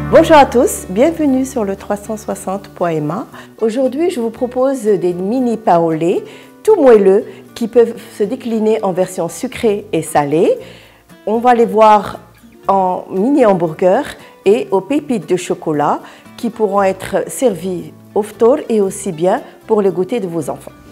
Bonjour à tous, bienvenue sur le 360.ma. Aujourd'hui, je vous propose des mini pains au lait tout moelleux qui peuvent se décliner en version sucrée et salée. On va les voir en mini hamburger et aux pépites de chocolat qui pourront être servis au ftour et aussi bien pour le goûter de vos enfants.